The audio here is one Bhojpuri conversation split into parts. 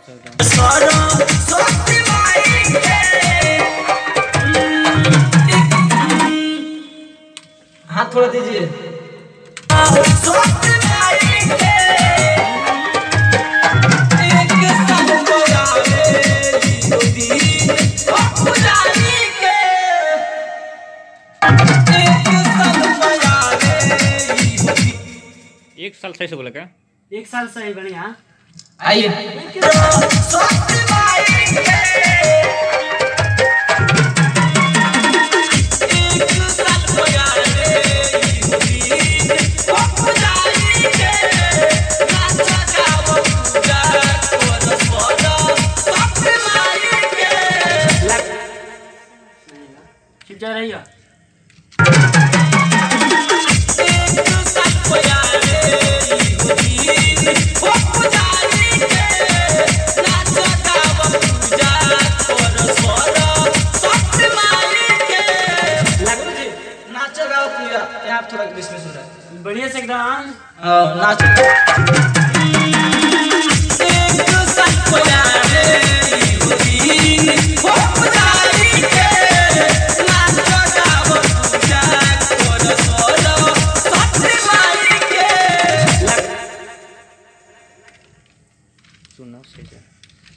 हाथ थोड़ा दीजिए। एक साल सही से बोला क्या? एक साल सही बढ़िया। आइए चुप जा रही हो। आप थोड़ा डिस्मिस हो रहा है बढ़िया से एकदम नाच। सुनो सही से।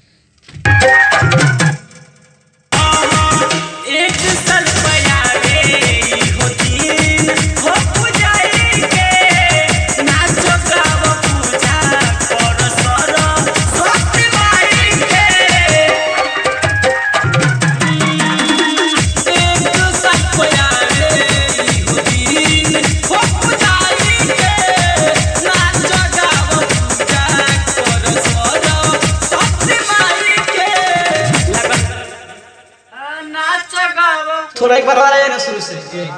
थोड़ा एक बार आ रहा है ना शुरू से।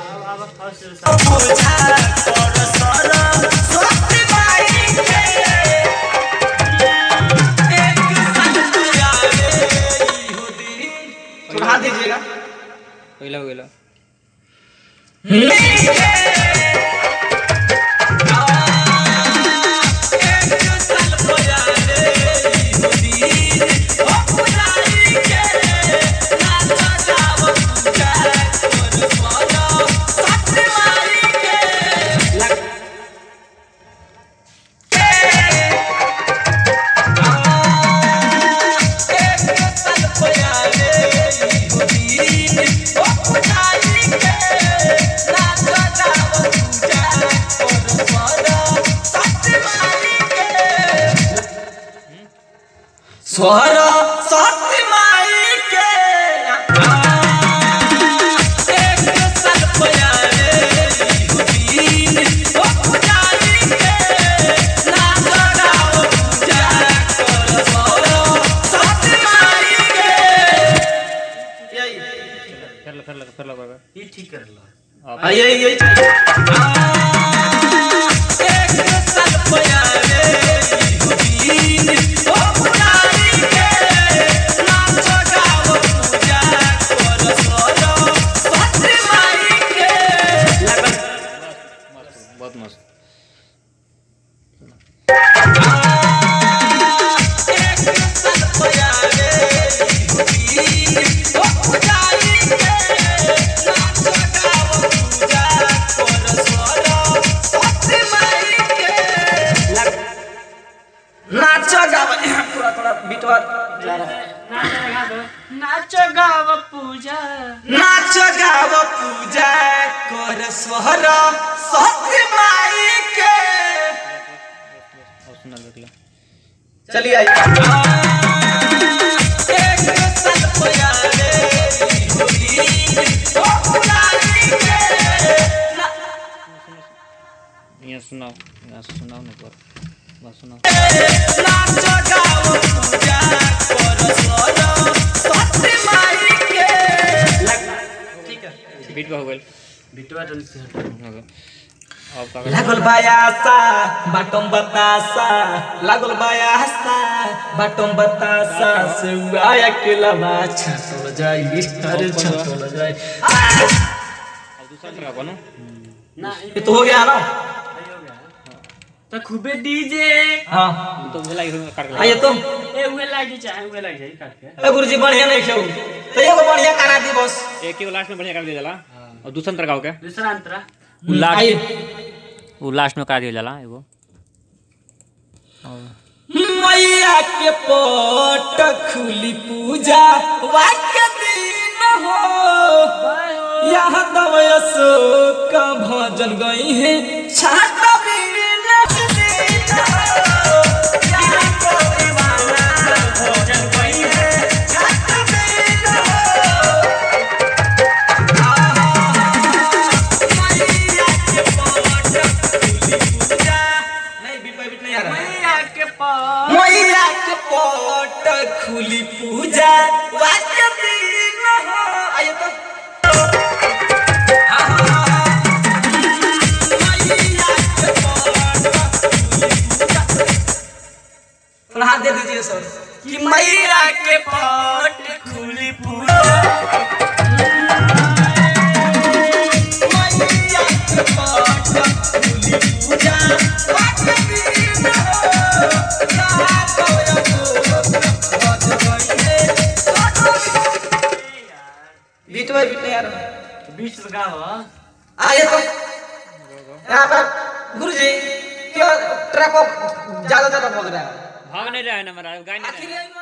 थोड़ा हाथ दीजिएगा। पहला स्वर शक्ति माई के फिर लगा ये ठीक कर लो। यही बहुत मस्त। नाच गाव पूजा नाच गाव पूजा कर स्वर शक्ति माई के। चलिए आइए। सुनाओ यहाँ से सुनाओ ना पर बस सुनाओ। ठीक है बीट हो गई बिटवा जल्दी से हटो। लागल बायासा बाटम बतासा लागल बायासा बाटम बतासा से आया के लवा छटल जाई अरे छटल जाई। अब दूसरा तरह बनो ना ये तो हो गया ना। तो खूबे डीजे। हाँ तो मिला काट आइए तुम ए उहे लाग जी चाहे उहे लाग जाई काट के ए गुरुजी बढ़िया नहीं छौ तो एगो बढ़िया करा दी बस एक ही लास्ट में बढ़िया कर दिया जाला और दूसरा अंतर का हो क्या दूसरा अंतरा वो लास्ट में कर दिया जाला एगो मैया के पट खुली पूजा वाक्य दिन हो यहाँ दवयसो का भजन गई है छाता बीन भजन गई है छाता बीन मैया के पट खुली पूजा नहीं बीट नहीं आ रहा मैया के पास मैया के पट खुली पूजा वाक्य दिन हो आइए तो हाथ दे दीजिए सर कि मैया के पट खुली पूजा मैया के पट खुली पूजा वाक्य दिन बीट में बीट यार बीच लगा हो आइए तो यहाँ पर गुरुजी क्यों ट्रक को ज्यादा बोल रहा है भाग नहीं रहा है ना महाराज गाय नहीं रहा है। आखिर